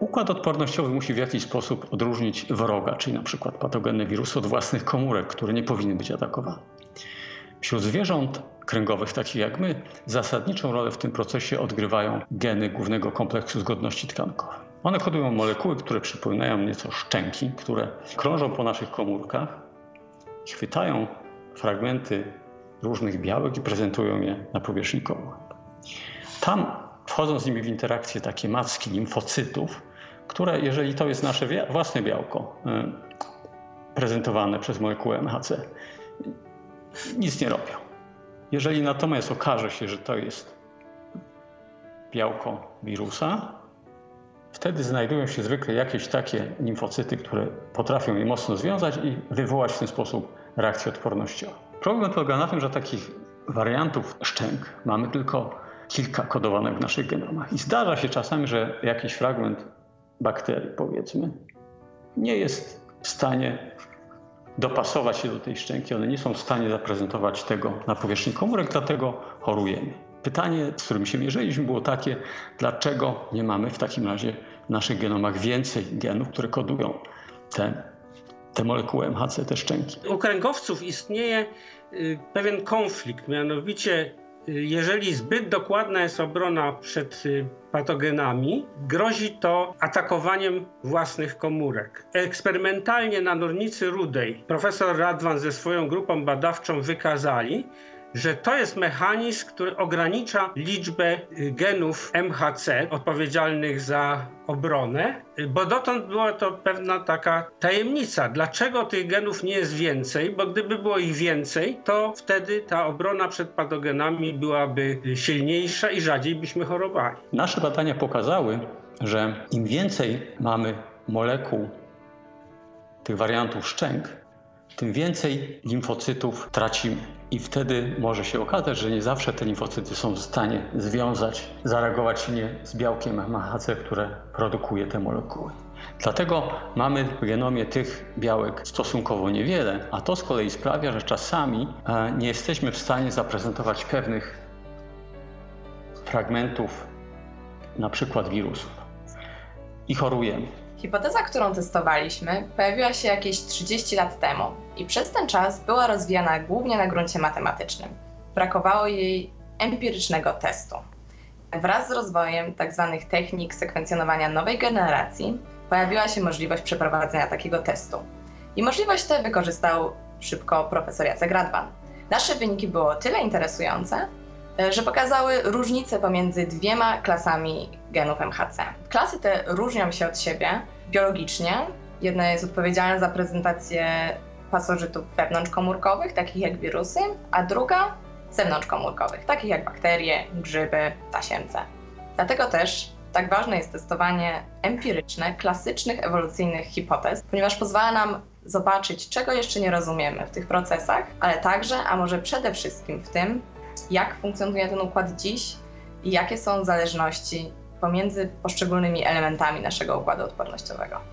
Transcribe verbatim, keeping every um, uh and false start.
Układ odpornościowy musi w jakiś sposób odróżnić wroga, czyli na przykład patogenne wirusy, od własnych komórek, które nie powinny być atakowane. Wśród zwierząt kręgowych, takich jak my, zasadniczą rolę w tym procesie odgrywają geny głównego kompleksu zgodności tkankowej. One kodują molekuły, które przypominają nieco szczęki, które krążą po naszych komórkach, chwytają fragmenty różnych białek i prezentują je na powierzchni komórek. Tam wchodzą z nimi w interakcję takie macki limfocytów, które, jeżeli to jest nasze własne białko prezentowane przez molekułę M H C, nic nie robią. Jeżeli natomiast okaże się, że to jest białko wirusa, wtedy znajdują się zwykle jakieś takie limfocyty, które potrafią je mocno związać i wywołać w ten sposób reakcję odpornościową. Problem polega na tym, że takich wariantów szczęk mamy tylko kilka kodowanych w naszych genomach. I zdarza się czasami, że jakiś fragment bakterii, powiedzmy, nie jest w stanie dopasować się do tej szczęki. One nie są w stanie zaprezentować tego na powierzchni komórek, dlatego chorujemy. Pytanie, z którym się mierzyliśmy, było takie, dlaczego nie mamy w takim razie w naszych genomach więcej genów, które kodują te, te molekuły M H C, te szczęki. U kręgowców istnieje pewien konflikt, mianowicie jeżeli zbyt dokładna jest obrona przed patogenami, grozi to atakowaniem własnych komórek. Eksperymentalnie na nornicy rudej profesor Radwan ze swoją grupą badawczą wykazali, że to jest mechanizm, który ogranicza liczbę genów M H C odpowiedzialnych za obronę, bo dotąd była to pewna taka tajemnica, dlaczego tych genów nie jest więcej, bo gdyby było ich więcej, to wtedy ta obrona przed patogenami byłaby silniejsza i rzadziej byśmy chorowali. Nasze badania pokazały, że im więcej mamy molekuł tych wariantów szczęk, tym więcej limfocytów tracimy. I wtedy może się okazać, że nie zawsze te limfocyty są w stanie związać, zareagować silnie z białkiem M H C, które produkuje te molekuły. Dlatego mamy w genomie tych białek stosunkowo niewiele, a to z kolei sprawia, że czasami nie jesteśmy w stanie zaprezentować pewnych fragmentów, na przykład wirusów, i chorujemy. Hipoteza, którą testowaliśmy, pojawiła się jakieś trzydzieści lat temu i przez ten czas była rozwijana głównie na gruncie matematycznym. Brakowało jej empirycznego testu. Wraz z rozwojem tzw. technik sekwencjonowania nowej generacji pojawiła się możliwość przeprowadzenia takiego testu. I możliwość tę wykorzystał szybko profesor Jacek Radwan. Nasze wyniki były o tyle interesujące, że pokazały różnice pomiędzy dwiema klasami genów M H C. Klasy te różnią się od siebie biologicznie. Jedna jest odpowiedzialna za prezentację pasożytów wewnątrzkomórkowych, takich jak wirusy, a druga zewnątrzkomórkowych, takich jak bakterie, grzyby, tasiemce. Dlatego też tak ważne jest testowanie empiryczne, klasycznych, ewolucyjnych hipotez, ponieważ pozwala nam zobaczyć, czego jeszcze nie rozumiemy w tych procesach, ale także, a może przede wszystkim w tym, jak funkcjonuje ten układ dziś i jakie są zależności pomiędzy poszczególnymi elementami naszego układu odpornościowego.